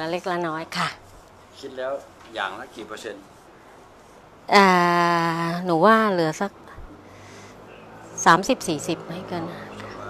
ละเล็กละน้อยค่ะคิดแล้วอย่างละกี่เปอร์เซ็นต์หนูว่าเหลือสัก30-40ไม่เกินนะ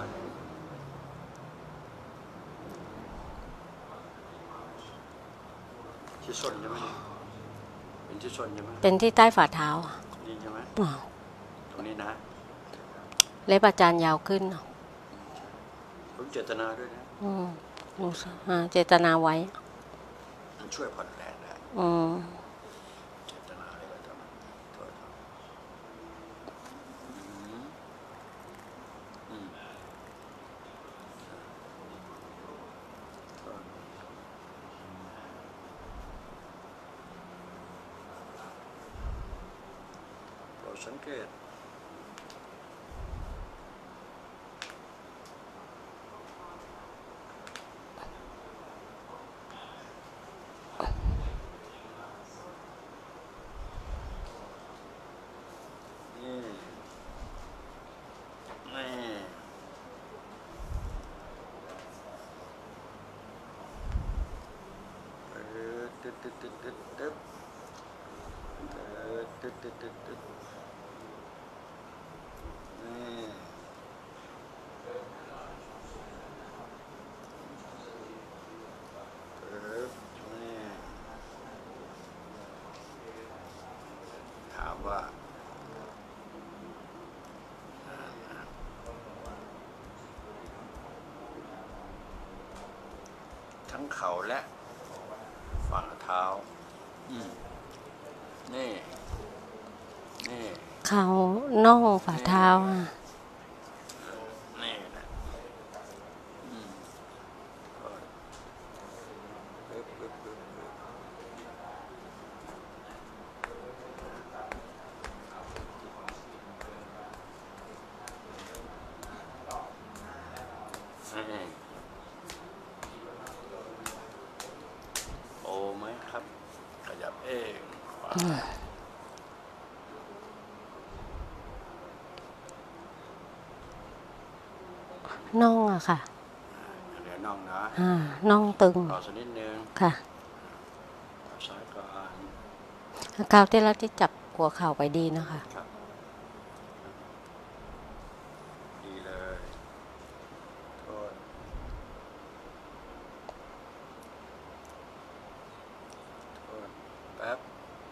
ที่ส้นใช่ไหมเป็นที่ส้นใช่ไหมเป็นที่ใต้ฝ่าเท้านี่ใช่ไหมตรงนี้นะเล็บอาจารย์ยาวขึ้นผมเจตนาด้วยนะหนูเจตนาไว้มันช่วยผ่อนแรงได้เจตนาอะไรก็ทำโทษเราสังเกตถามว่าทั้งเข่าและฝ่าเท้านี่เขาน่องฝ่าเท้านี่นะโอ้ไหมครับขยับเองน่องอะค่ะเดี๋ยวน่องนะน่องตึงต่อสักนิดนึงค่ะซ้ายก่อนคราวที่แล้วที่จับหัวเข่าไปดีนะคะดีเลยโทษแป๊บ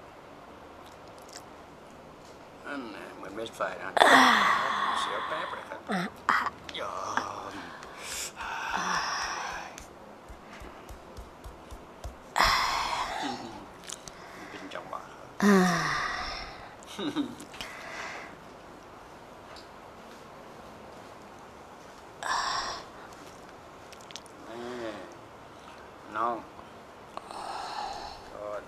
นั่นเหมือนเม็ดไฟนะเสียวแป๊บเลยครับยอมเป็นจังหวะน้องโทษ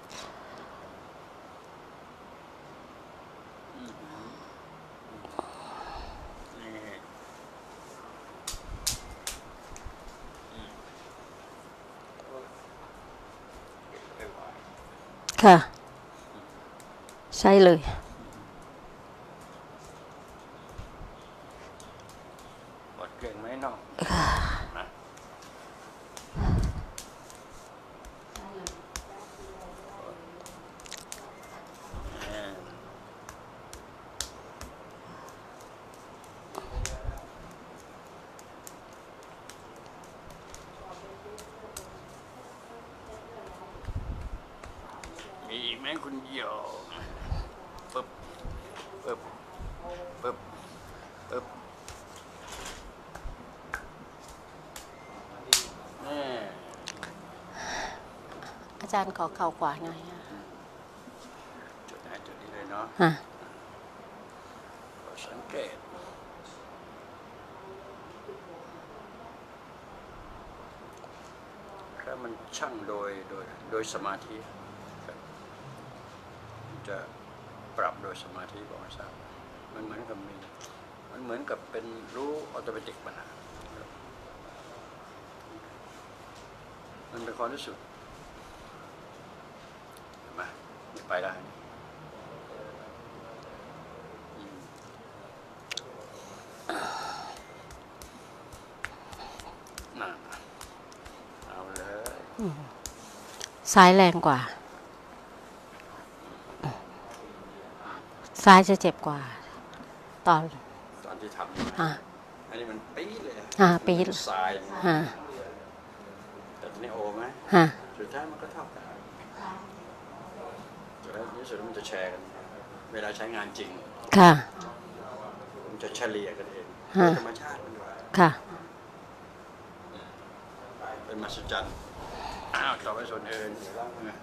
ค่ะใช่เลยหมดเก่งไหมน้องมีอีกไหมคุณเหี่ยวปึ๊บปึ๊บปึ๊บปึ๊บอาจารย์ขอเข่าขวาหน่อยจุดไหนจุดนี้เลยเนาะสังเกตถ้ามันชั่งโดยสมาธิจะปรับโดยสมาธิบอกให้ทราบมันเหมือนกับเป็นรู้ออโตเมติกมันเป็นความรู้สึกเห็นไหมไปได้น่ะเอาเลยซ้ายแรงกว่า ซ้ายจะเจ็บกว่า ตอนที่ทำอันนี้มันปี๊ดเลยปี๊ดทรายแต่ทีนี้โอไหมสุดท้ายมันก็เท่ากันแล้วที่สุดมันจะแชร์กันเวลาใช้งานจริงค่ะมันจะเฉลี่ยกันเองธรรมชาติมันด้วยค่ะเป็นมหัศจรรย์ต่อไปส่วนอื่นล้างมือ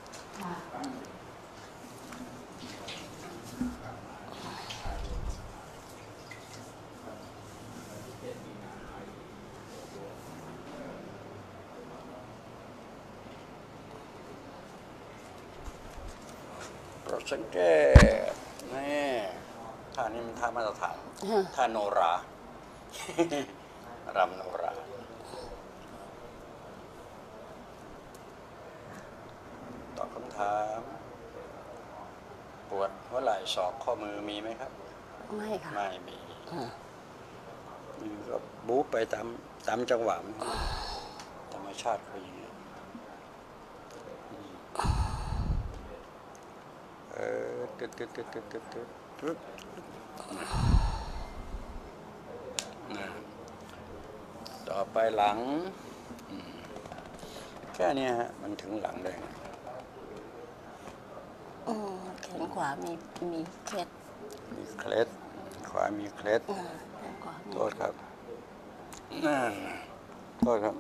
สังเกตนี่ท่านี้มันท่ามาตรฐานท่าโนรารำโนราตอบคำถามปวดหัวไหล่ศอกข้อมือมีไหมครับไม่ค่ะไม่มีมือก็บู๊ไปตามจังหวะธรรมชาติเขาอย่างนี้ต่อไปหลังแค่นี้ฮะมันถึงหลังเลยแขนขวามีเคล็ดขวามีเคล็ดโทษครับโทษครับ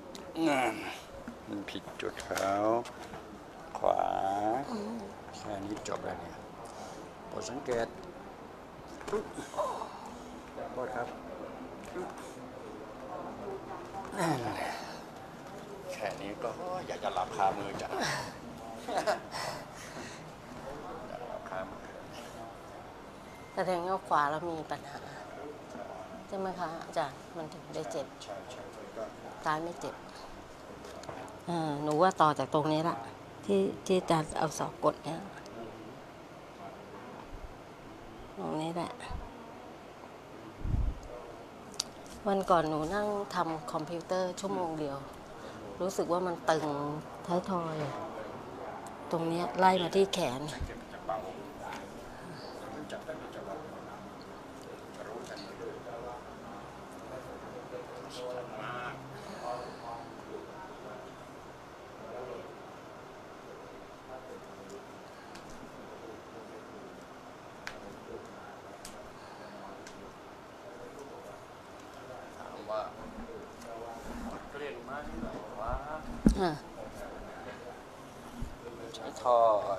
มันผิดจุดเขาขวาแค่นี้จบแล้วเนี่ยโปรดสังเกตโทษครับแค่นี้ก็อยากจะหลับคามือจังแสดงว่าขวาเรามีปัญหาใช่ไหมคะอาจารย์มันถึงได้เจ็บใช่ซ้ายไม่เจ็บหนูว่าต่อจากตรงนี้ละที่อาจารย์เอาศอกกดเนี่ยตรงนี้แหละวันก่อนหนูนั่งทำคอมพิวเตอร์ชั่วโมงเดียวรู้สึกว่ามันตึงท้ายทอยตรงนี้ไล่มาที่แขนใช้ท่อ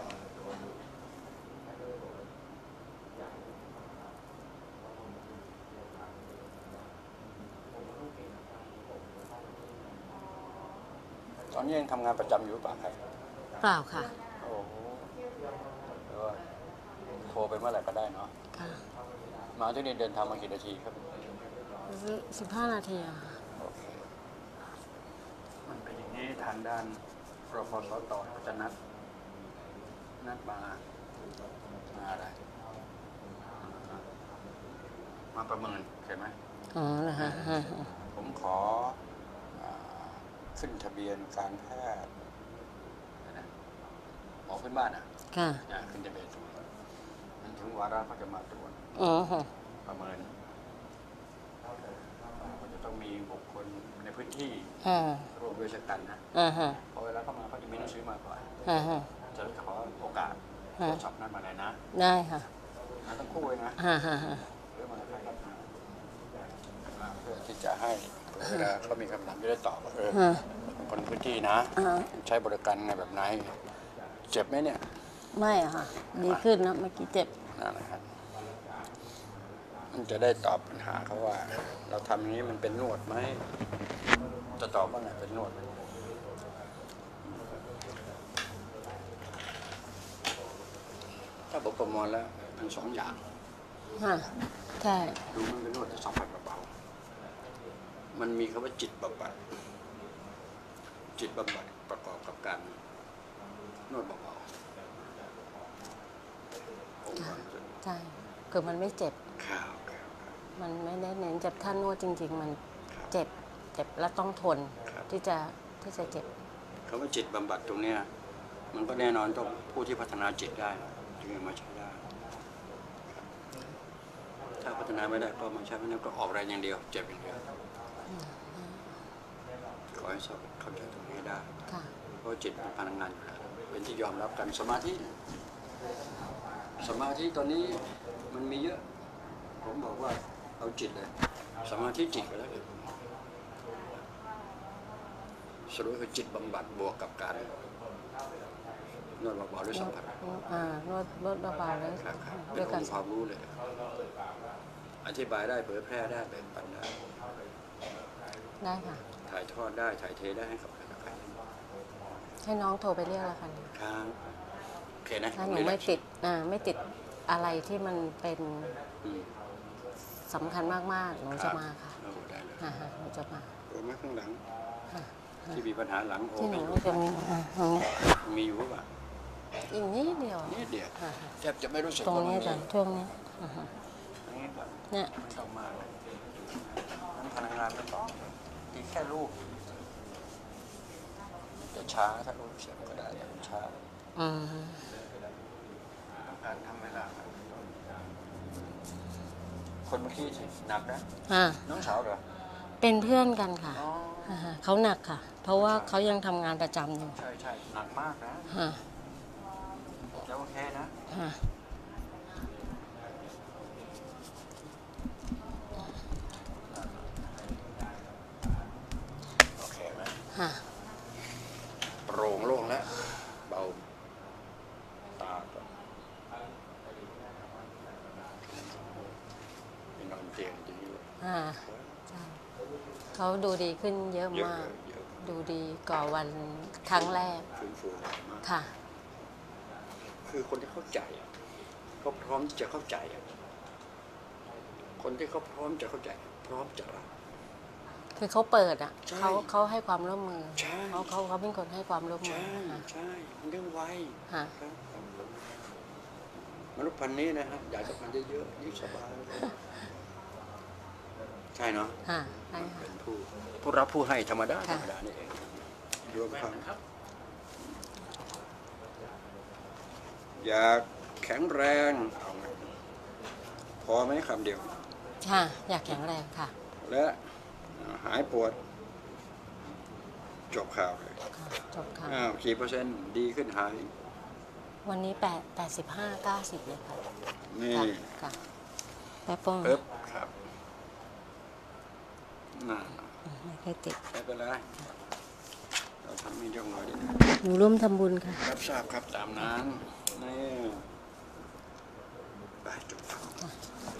ตอนนี้ยังทำงานประจำอยู่ป่ะครับเปล่าค่ะโอ้โหโทรไปเมื่อไหร่ก็ได้เนาะมาที่นี่เดินทางมากี่นาทีครับ 15 นาทีโอเคมันเป็นอย่างนี้ทางด้านรพสต.จะนัดมาอะไรมาประเมินเห็นไหมเหรอฮะผมขอขึ้นทะเบียนการแพทย์หมอพื้นบ้านค่ะขึ้นทะเบียนมันถึงวาระเขาจะมาตรวจประเมินเขาจะต้องมีบุคคลในพื้นที่ร่วมด้วยช่วยกันนะพอเวลาเข้ามาเขาจะมีหนังสือมาก่อนจะขอโอกาสตรวจสอบนั่นมาเลยนะได้ค่ะมาทั้งคู่เลยนะเรื่องมาใครเพื่อที่จะให้เวลาเขามีคำถามจะได้ตอบคนพื้นที่นะใช้บริการไงแบบไหนเจ็บไหมเนี่ยไม่ค่ะดีขึ้นนะเมื่อกี้เจ็บนั่นแหละครับมันจะได้ตอบปัญหาเขาว่าเราทำอย่างนี้มันเป็นนวดไหมจะตอบว่าไงเป็นนวดถ้าผมประมวลแล้วเป็น2 อย่างใช่ดูมันเป็นนวดแต่สัมผัสเบาๆมันมีคำว่าจิตบำบัดประกอบกับการนวดเบาใช่คือมันไม่เจ็บครับมันไม่ได้เน้นเจ็บท่านวดจริงๆมันเจ็บแล้วต้องทนที่จะเจ็บคำว่าจิตบำบัดตรงเนี้ยมันก็แน่นอนต้องผู้ที่พัฒนาจิตได้ถึงจะมาใช้ได้ถ้าพัฒนาไม่ได้ก็มาใช้ไม่ได้ก็ออกแรงอย่างเดียวเจ็บอย่างเดียวขอให้เข้าใจตรงนี้ได้เพราะจิตเป็นพลังงานอยู่แล้วเป็นที่ยอมรับกันสมาธิตอนนี้มันมีเยอะผมบอกว่าเอาจิตเลยสมาธิจิตก็แล้วกันสรุปคือจิตบำบัดบวกกับการนวดเบาๆด้วยสัมผัสนวดเบาๆเลยเป็นองค์ความรู้เลยอธิบายได้เผยแพร่ได้แบ่งปันได้ค่ะถ่ายทอดได้ถ่ายเทได้ให้กับใครให้น้องโทรไปเรียกแล้วค่ะครับโอเคนะถ้าหนูไม่ติดอะไรที่มันเป็นสำคัญมากๆหนูจะมาค่ะหนูจะมาโอ้มาข้างหลังที่มีปัญหาหลังโอ้ที่หนูจะมีอยู่ป่ะอีกนิดเดียวแทบจะไม่รู้สึกตรงนี้จ้ะช่วงนี้เนี่ยไม่ต้องมากนั้นพลังงานมันต้องดีแค่รูปจะช้าถ้ารูปเสียงก็ได้ช้าการทำเวลาคนเมื่อกี้หนักนะน้องสาวเหรอเป็นเพื่อนกันค่ะเขาหนักค่ะเพราะว่าเขายังทำงานประจำอยู่ใช่หนักมากนะจะโอเคนะโอเคไหมโปร่งโล่งแล้วเบาตาเป็นนอนเตียงดีเลยเขาดูดีขึ้นเยอะมากดูดีกว่าวันครั้งแรกฟื้นฟูมากค่ะคือคนที่เข้าใจเขาพร้อมจะเข้าใจคนที่เขาพร้อมจะเข้าใจพร้อมจะรับคือเขาเปิดเขาให้ความร่วมมือเขาเป็นคนให้ความร่วมมือใช่มันเรื่องไวมนุษย์พันธุ์นี้นะฮะอยากจะพันเยอะๆยิ่งสบายใช่เนาะเป็นผู้รับผู้ให้ธรรมดานี่เองรวมทั้งอยากแข็งแรงพอไหมคำเดียวค่ะอยากแข็งแรงค่ะและหายปวดจบข่าวเลยจบข่าวกี่เปอร์เซ็นต์ดีขึ้นหายวันนี้85-90เลยค่ะนี่ค่ะแป๊บป้องครับไม่ค่อยติดไม่เป็นไรเราทำให้ย่องเลยหนูร่วมทำบุญค่ะรับทราบครับตามนั้นนี่ไปจบข่าว